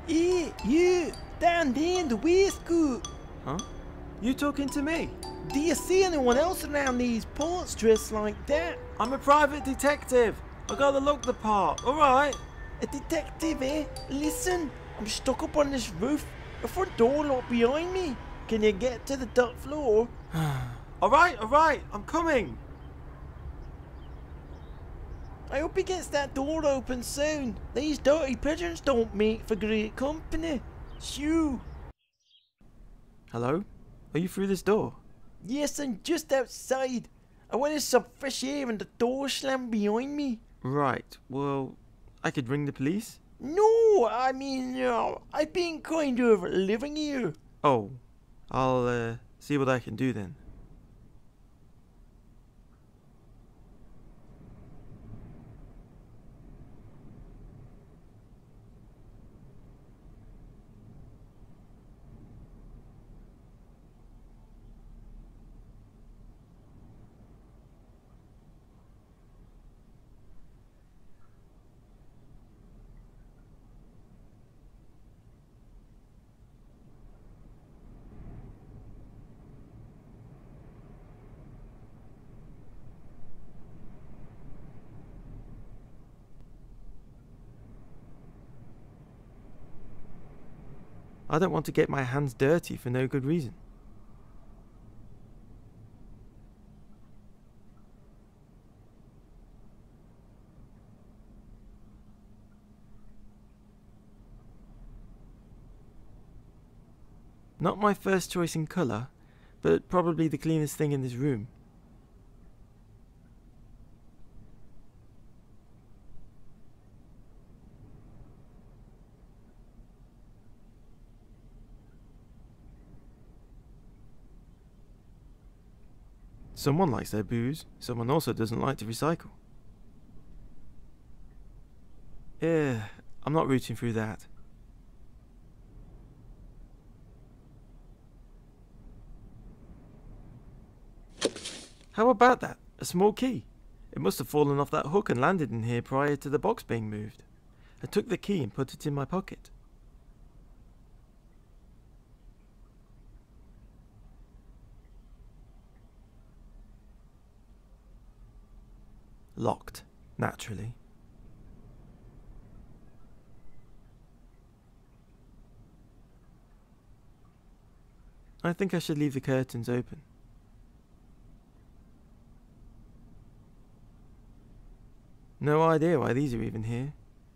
Hey, you! Down there in the waistcoat! Huh? You talking to me? Do you see anyone else around these parts dressed like that? I'm a private detective. I gotta look the part, alright? A detective, eh? Listen, I'm stuck up on this roof. The front door locked behind me. Can you get to the top floor? Alright, I'm coming. I hope he gets that door open soon. These dirty pigeons don't make for great company. Shoo! Hello? Are you through this door? Yes, I'm just outside. I wanted some fresh air and the door slammed behind me. Right, well, I could ring the police? No, I mean, I've been kind of living here. Oh, I'll see what I can do then. I don't want to get my hands dirty for no good reason. Not my first choice in colour, but probably the cleanest thing in this room. Someone likes their booze, someone also doesn't like to recycle. I'm not rooting through that. How about that? A small key. It must have fallen off that hook and landed in here prior to the box being moved. I took the key and put it in my pocket. Locked, naturally. I think I should leave the curtains open. No idea why these are even here.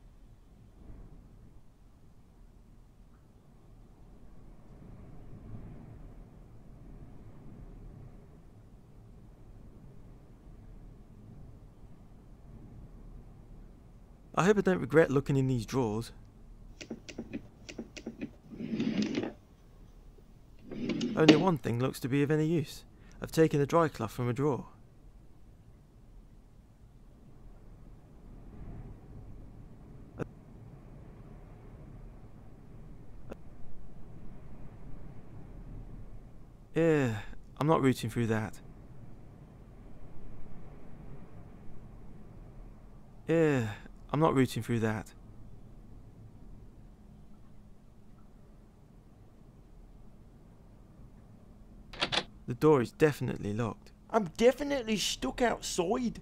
I hope I don't regret looking in these drawers. Only one thing looks to be of any use. I've taken a dry cloth from a drawer. I'm not rooting through that. I'm not rooting through that. The door is definitely locked. I'm definitely stuck outside.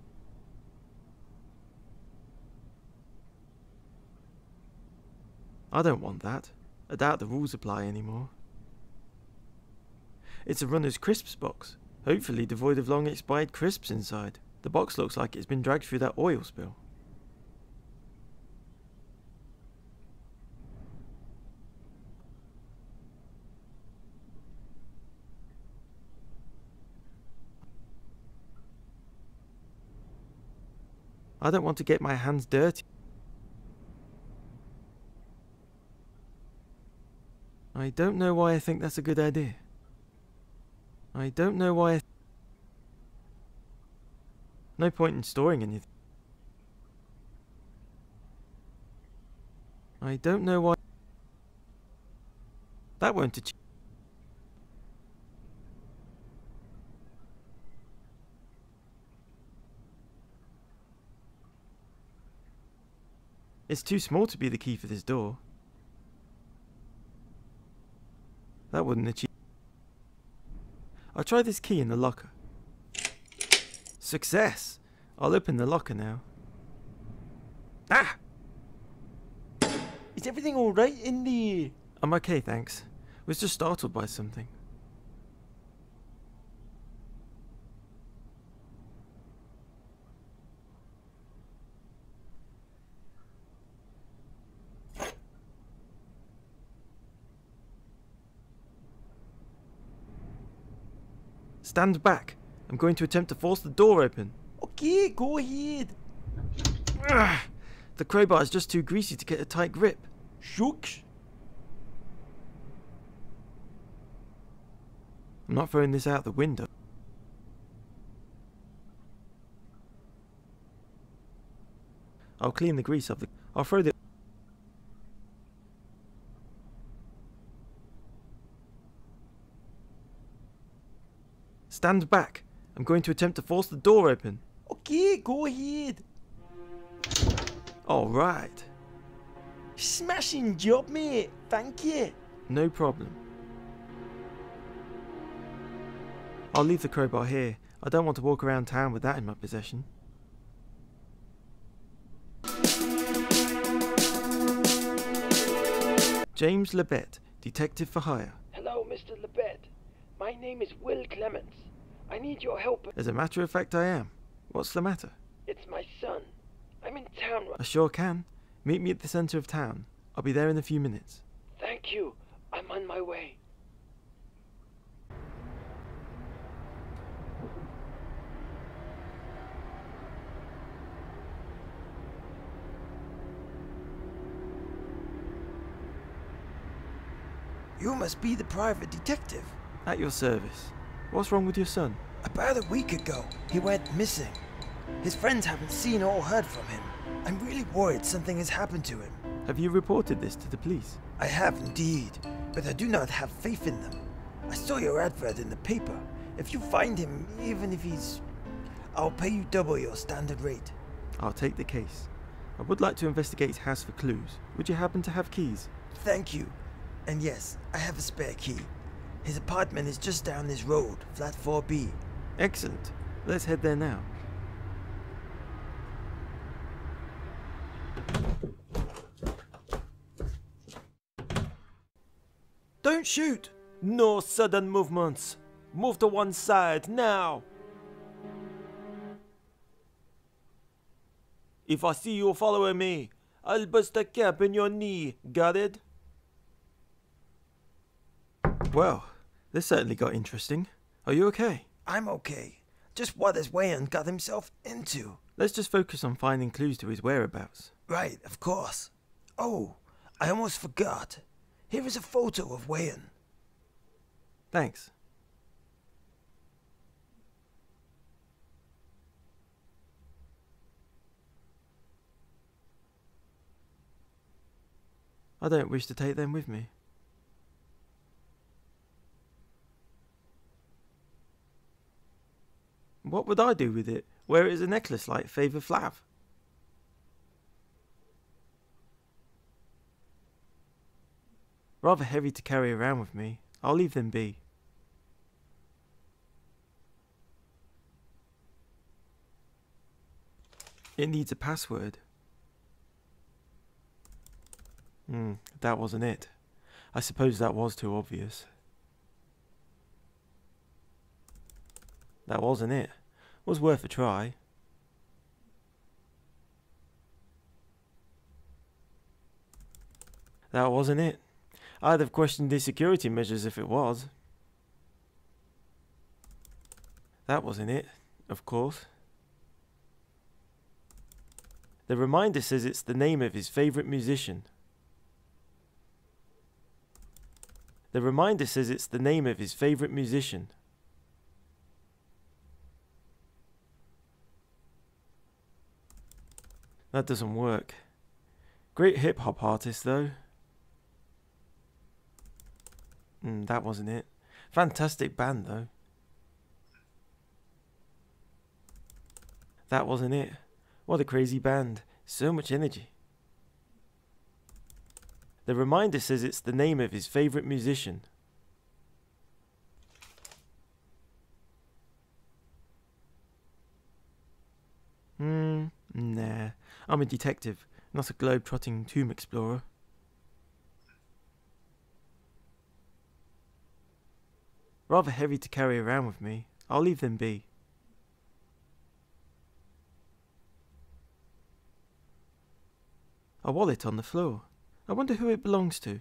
I don't want that. I doubt the rules apply anymore. It's a Runner's Crisps box, hopefully devoid of long expired crisps inside. The box looks like it's been dragged through that oil spill. I don't want to get my hands dirty. I don't know why I think that's a good idea. I don't know why No point in storing anything. I don't know why. That won't achieve. It's too small to be the key for this door. That wouldn't achieve. I'll try this key in the locker. Success! I'll open the locker now. Ah! Is everything alright in there? I'm okay, thanks. Was just startled by something. Stand back. I'm going to attempt to force the door open. Okay, go ahead. Ugh, the crowbar is just too greasy to get a tight grip. Shucks. I'm not throwing this out the window. I'll clean the grease off the... I'll throw the... Stand back. I'm going to attempt to force the door open. Okay, go ahead. Alright. Smashing job, mate. Thank you. No problem. I'll leave the crowbar here. I don't want to walk around town with that in my possession. James Labbett, detective for hire. Hello, Mr. Labbett. My name is Will Clements. I need your help. As a matter of fact, I am. What's the matter? It's my son. I'm in town. I sure can. Meet me at the centre of town. I'll be there in a few minutes. Thank you. I'm on my way. You must be the private detective. At your service. What's wrong with your son? About a week ago, he went missing. His friends haven't seen or heard from him. I'm really worried something has happened to him. Have you reported this to the police? I have indeed, but I do not have faith in them. I saw your advert in the paper. If you find him, even if he's... I'll pay you double your standard rate. I'll take the case. I would like to investigate his house for clues. Would you happen to have keys? Thank you. And yes, I have a spare key. His apartment is just down this road, flat 4B. Excellent. Let's head there now. Don't shoot! No sudden movements. Move to one side, now! If I see you following me, I'll bust a cap in your knee. Got it? Well, this certainly got interesting. Are you okay? I'm okay. Just what has Wayan got himself into? Let's just focus on finding clues to his whereabouts. Right, of course. Oh, I almost forgot. Here is a photo of Wayan. Thanks. I don't wish to take them with me. What would I do with it? Wear it as a necklace like Fateh Flav? Rather heavy to carry around with me. I'll leave them be. It needs a password. That wasn't it. I suppose that was too obvious. That wasn't it. Was worth a try. That wasn't it. I'd have questioned the security measures if it was. That wasn't it, of course. The reminder says it's the name of his favourite musician. The reminder says it's the name of his favourite musician. That doesn't work. Great hip-hop artist, though. That wasn't it. Fantastic band, though. That wasn't it. What a crazy band. So much energy. The reminder says it's the name of his favourite musician. I'm a detective, not a globe-trotting tomb explorer. Rather heavy to carry around with me. I'll leave them be. A wallet on the floor. I wonder who it belongs to.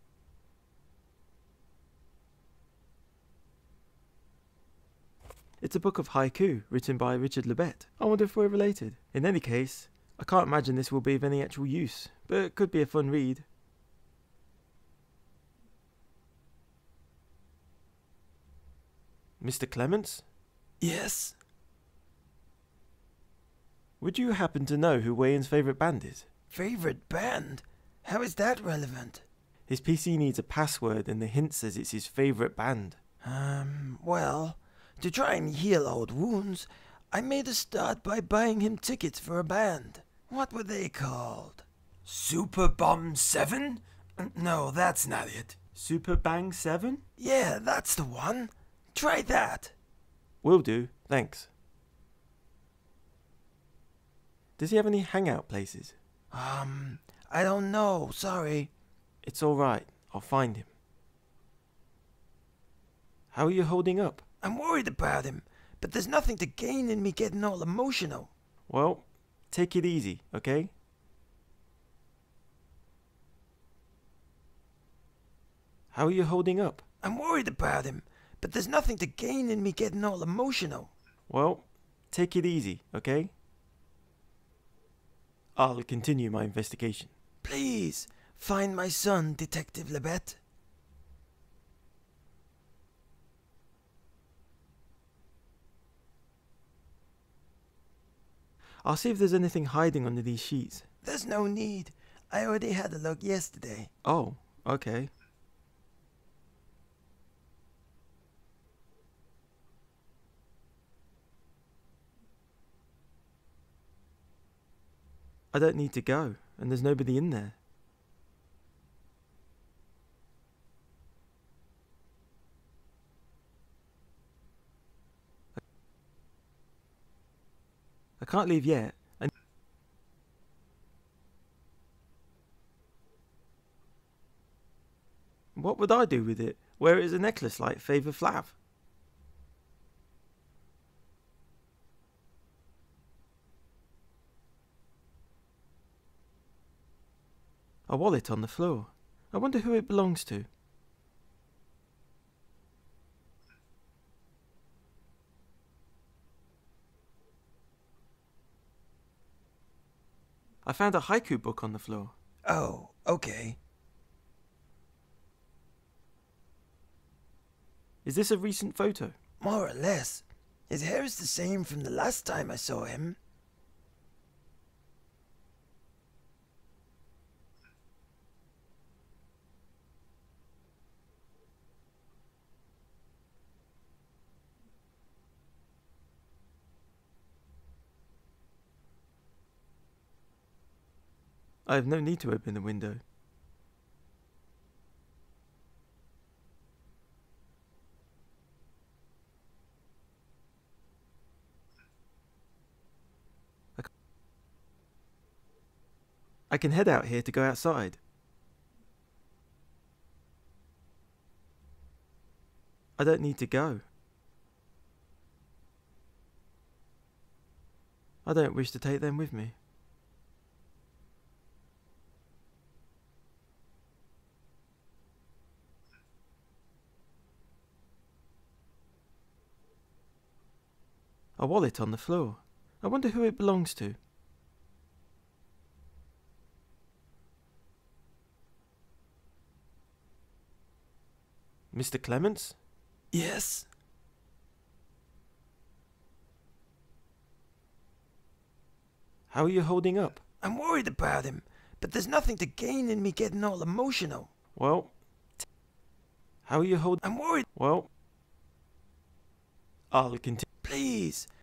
It's a book of haiku written by Richard Labbett. I wonder if we're related. In any case, I can't imagine this will be of any actual use, but it could be a fun read. Mr. Clements? Yes? Would you happen to know who Wayne's favourite band is? Favorite band? How is that relevant? His PC needs a password and the hint says it's his favourite band. Well, to try and heal old wounds, I made a start by buying him tickets for a band. What were they called? Super Bomb 7? No, that's not it. Super Bang 7? Yeah, that's the one. Try that. Will do, thanks. Does he have any hangout places? I don't know, sorry. It's alright, I'll find him. How are you holding up? I'm worried about him, but there's nothing to gain in me getting all emotional. Well, take it easy, okay? How are you holding up? I'm worried about him, but there's nothing to gain in me getting all emotional. Well, take it easy, okay? I'll continue my investigation. Please, find my son, Detective Labbett. I'll see if there's anything hiding under these sheets. There's no need. I already had a look yesterday. Oh, okay. I don't need to go, and there's nobody in there. I can't leave yet. What would I do with it? Wear it as a necklace like Favour Flav? A wallet on the floor. I wonder who it belongs to. I found a haiku book on the floor. Oh, okay. Is this a recent photo? More or less. His hair is the same from the last time I saw him. I have no need to open the window. I can head out here to go outside. I don't need to go. I don't wish to take them with me. A wallet on the floor. I wonder who it belongs to. Mr. Clements? Yes? How are you holding up? I'm worried about him, but there's nothing to gain in me getting all emotional. Well, how are you holding? I'm worried. Well, I'll continue. Please,